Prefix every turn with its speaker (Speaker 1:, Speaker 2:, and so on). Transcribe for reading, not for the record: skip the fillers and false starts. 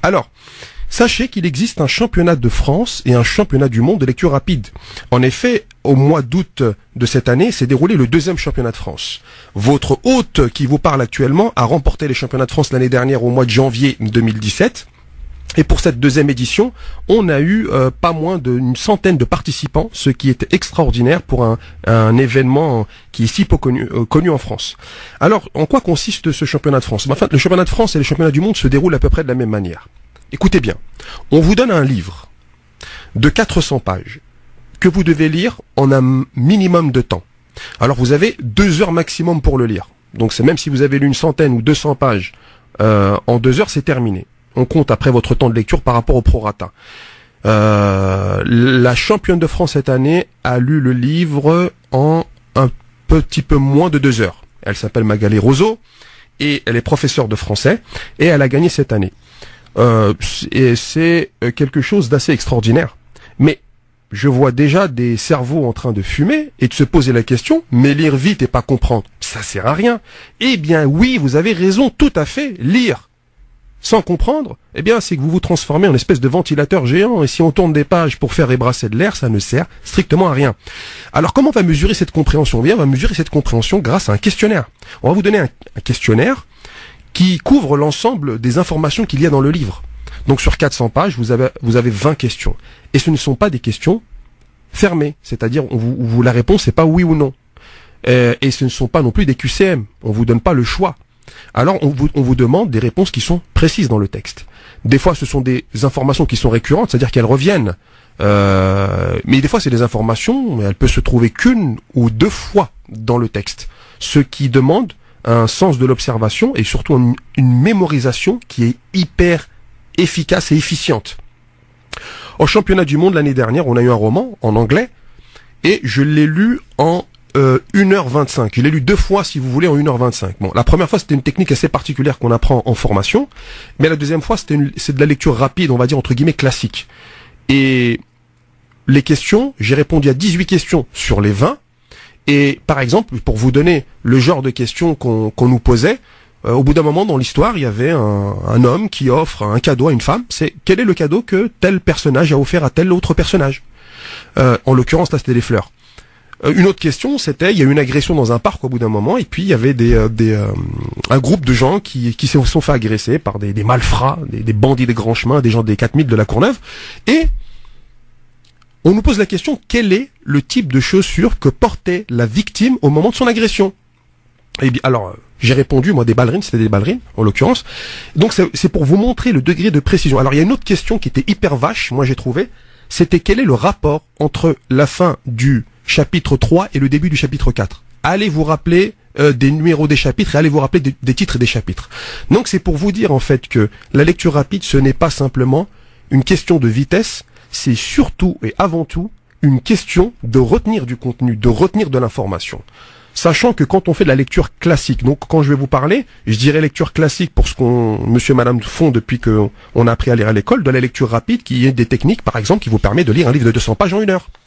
Speaker 1: Alors, sachez qu'il existe un championnat de France et un championnat du monde de lecture rapide. En effet, au mois d'août de cette année, s'est déroulé le 2e championnat de France. Votre hôte qui vous parle actuellement a remporté les championnats de France l'année dernière au mois de janvier 2017. Et pour cette 2e édition, on a eu pas moins d'une centaine de participants, ce qui est extraordinaire pour un événement qui est si peu connu en France. Alors, en quoi consiste ce championnat de France? Enfin, le championnat de France et le championnat du monde se déroulent à peu près de la même manière. Écoutez bien, on vous donne un livre de 400 pages que vous devez lire en un minimum de temps. Alors, vous avez 2 heures maximum pour le lire. Donc, c'est même si vous avez lu une centaine ou 200 pages en 2 heures, c'est terminé. On compte après votre temps de lecture par rapport au prorata. La championne de France cette année a lu le livre en un petit peu moins de 2 heures. Elle s'appelle Magali Roseau et elle est professeure de français et elle a gagné cette année. Et c'est quelque chose d'assez extraordinaire. Mais je vois déjà des cerveaux en train de fumer et de se poser la question, mais lire vite et pas comprendre, ça sert à rien. Eh bien oui, vous avez raison, tout à fait, lire sans comprendre, eh bien, c'est que vous vous transformez en espèce de ventilateur géant, et si on tourne des pages pour faire ébrasser de l'air, ça ne sert strictement à rien. Alors, comment on va mesurer cette compréhension? Eh bien, on va mesurer cette compréhension grâce à un questionnaire. On va vous donner un questionnaire qui couvre l'ensemble des informations qu'il y a dans le livre. Donc, sur 400 pages, vous avez 20 questions. Et ce ne sont pas des questions fermées, c'est-à-dire, où la réponse n'est pas oui ou non. Et ce ne sont pas non plus des QCM. On vous donne pas le choix. Alors, on vous demande des réponses qui sont précises dans le texte. Des fois, ce sont des informations qui sont récurrentes, c'est-à-dire qu'elles reviennent. Mais des fois, c'est des informations, mais elles peuvent se trouver qu'une ou 2 fois dans le texte. Ce qui demande un sens de l'observation et surtout une mémorisation qui est hyper efficace et efficiente. Au championnat du monde l'année dernière, on a eu un roman en anglais et je l'ai lu en 1h25. Je l'ai lu 2 fois, si vous voulez, en 1h25. Bon, la première fois, c'était une technique assez particulière qu'on apprend en formation, mais la deuxième fois, c'est de la lecture rapide, on va dire, entre guillemets, classique. Et les questions, j'ai répondu à 18 questions sur les 20, et par exemple, pour vous donner le genre de questions qu'on nous posait, au bout d'un moment dans l'histoire, il y avait un homme qui offre un cadeau à une femme. C'est quel est le cadeau que tel personnage a offert à tel autre personnage? En l'occurrence, là, c'était des fleurs. Une autre question, c'était, il y a eu une agression dans un parc au bout d'un moment, et puis il y avait un groupe de gens qui se sont fait agresser par des malfrats, des bandits des grands chemins, des gens des 4000 de la Courneuve, et on nous pose la question, quel est le type de chaussures que portait la victime au moment de son agression? Et bien, alors, j'ai répondu, moi, des ballerines, c'était des ballerines, en l'occurrence. Donc c'est pour vous montrer le degré de précision. Alors il y a une autre question qui était hyper vache, moi j'ai trouvé, c'était quel est le rapport entre la fin du chapitre 3 et le début du chapitre 4. Allez vous rappeler des numéros des chapitres et allez vous rappeler des titres des chapitres. Donc c'est pour vous dire en fait que la lecture rapide, ce n'est pas simplement une question de vitesse, c'est surtout et avant tout une question de retenir du contenu, de retenir de l'information. Sachant que quand on fait de la lecture classique, donc quand je vais vous parler, je dirais lecture classique pour ce qu'on monsieur et madame font depuis qu'on a appris à lire à l'école, de la lecture rapide qui est des techniques par exemple qui vous permet de lire un livre de 200 pages en 1 heure.